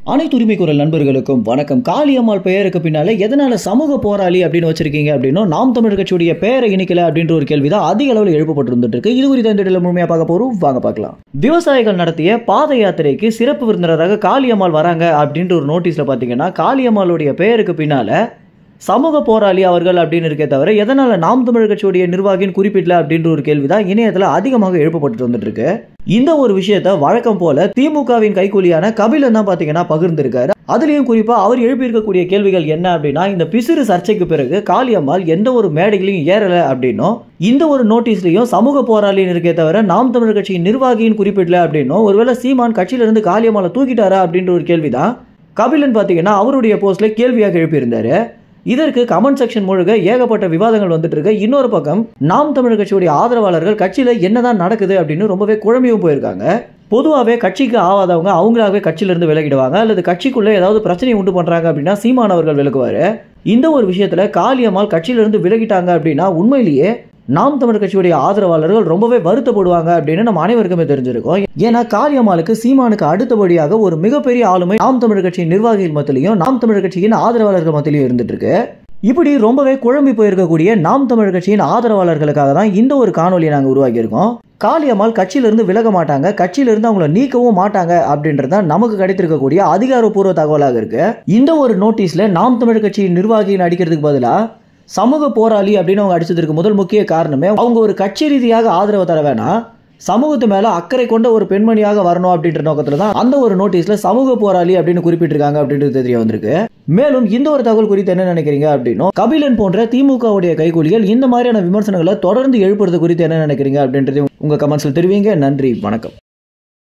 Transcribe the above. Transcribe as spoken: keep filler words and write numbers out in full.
அனைத்து உரிமை குரல் நண்பர்களுக்கும் வணக்கம். காளியம்மாள் பெயருக்கு பின்னால எதனால சமூக போராளி அப்படின்னு வச்சிருக்கீங்க அப்படின்னா நாம் தமிழர் கட்சியுடைய பெயரை இணைக்கல அப்படின்ற ஒரு கேள்விதான் அதிக அளவில் எழுப்பப்பட்டு இருக்கு. இது குறித்த இந்த முழுமையா பார்க்க போறோம், வாங்க பார்க்கலாம். விவசாயிகள் நடத்திய பாத யாத்திரைக்கு சிறப்பு விருந்தினராக காளியம்மாள் வராங்க அப்படின்ற ஒரு நோட்டீஸ்ல பாத்தீங்கன்னா காளியம்மாளுடைய பெயருக்கு பின்னால சமூக போராளி அவர்கள் அப்படின்னு இருக்கே தவிர எதனால நாம் தமிழர் கட்சியுடைய நிர்வாகியின் குறிப்பிடல அப்படின்ற ஒரு கேள்விதான் இணையத்துல அதிகமாக எழுப்பப்பட்டு வந்துட்டு இருக்கு. இந்த ஒரு விஷயத்த வழக்கம் போல திமுகவின் கைக்கூலியான கபிலன் தான் பாத்தீங்கன்னா பகிர்ந்திருக்காரு. அதுலயும் குறிப்பா அவர் எழுப்பியிருக்கக்கூடிய கேள்விகள் என்ன அப்படின்னா, இந்த பிசிறு சர்ச்சைக்கு பிறகு காளியம்மாள் எந்த ஒரு மேடைகளையும் ஏறல அப்படின்னும், இந்த ஒரு நோட்டீஸ்லயும் சமூக போராளின்னு இருக்கே தவிர நாம் தமிழர் கட்சியின் நிர்வாகியின் குறிப்பிடல அப்படின்னும், ஒருவேளை சீமான் கட்சியில இருந்து காளியம்மாளை தூக்கிட்டாரா அப்படின்ற ஒரு கேள்விதான் கபிலன் பாத்தீங்கன்னா அவருடைய போஸ்ட்ல கேள்வியாக எழுப்பியிருந்தாரு. இதற்கு கமெண்ட் செக்ஷன் முழுக்க ஏகப்பட்ட விவாதங்கள் வந்துட்டு இருக்கு. இன்னொரு பக்கம் நாம் தமிழர் கட்சியுடைய ஆதரவாளர்கள் கட்சியில என்னதான் நடக்குது அப்படின்னு ரொம்பவே குழம்பியும் போயிருக்காங்க. பொதுவாகவே கட்சிக்கு ஆவாதவங்க அவங்களாவே கட்சியில இருந்து விலகிடுவாங்க, அல்லது கட்சிக்குள்ள ஏதாவது பிரச்சனையை உண்டு பண்றாங்க அப்படின்னா சீமான் அவர்கள் விலகுவாரு. இந்த ஒரு விஷயத்துல காளியம்மாள் கட்சியில இருந்து விலகிட்டாங்க அப்படின்னா உண்மையிலேயே நாம் தமிழர் கட்சியுடைய ஆதரவாளர்கள் ரொம்பவே வருத்தப்படுவாங்க அப்படின்னு நம்ம அனைவருக்குமே தெரிஞ்சிருக்கும். ஏன்னா காளியம்மாளுக்கு சீமானுக்கு அடுத்தபடியாக ஒரு மிகப்பெரிய ஆளுமை நாம் தமிழர் கட்சியின் நிர்வாகிகள் மத்தியிலையும் நாம் தமிழர் கட்சியின் ஆதரவாளர்கள் மத்தியிலையும் இருந்துட்டு இருக்கு. இப்படி ரொம்பவே குழம்பி போயிருக்கக்கூடிய நாம் தமிழர் கட்சியின் ஆதரவாளர்களுக்காக தான் இந்த ஒரு காணொலியை நாங்கள் உருவாக்கி இருக்கோம். காளியம்மாள் கட்சியிலிருந்து விலக மாட்டாங்க, கட்சியிலிருந்து அவங்கள நீக்கவும் மாட்டாங்க அப்படின்றத நமக்கு கிடைத்திருக்கக்கூடிய அதிகாரப்பூர்வ தகவலாக இருக்கு. இந்த ஒரு நோட்டீஸ்ல நாம் தமிழர் கட்சியின் நிர்வாகிகள் அடிக்கிறதுக்கு பதிலா சமூக போராளி அப்படின்னு அவங்க அடிச்சதற்கு முதல் முக்கிய காரணமே அவங்க ஒரு கட்சி ரீதியாக ஆதரவு தர வேணாம், சமூகத்து மேல அக்கறை கொண்ட ஒரு பெண்மணியாக வரணும் அப்படின்ற நோக்கத்துல தான் அந்த ஒரு நோட்டீஸ்ல சமூக போராளி அப்படின்னு குறிப்பிட்டிருக்காங்க அப்படின்றது தெரிய வந்திருக்கு. மேலும் இந்த ஒரு தகவல் குறித்து என்ன நினைக்கிறீங்க அப்படின்னா, கபிலன் போன்ற திமுகவுடைய கைகூலிகள் இந்த மாதிரியான விமர்சனங்களை தொடர்ந்து எழுப்புறது குறித்து என்ன நினைக்கிறீங்க அப்படின்றது உங்க கமெண்ட்ஸ்ல தெரிவிங்க. நன்றி, வணக்கம்.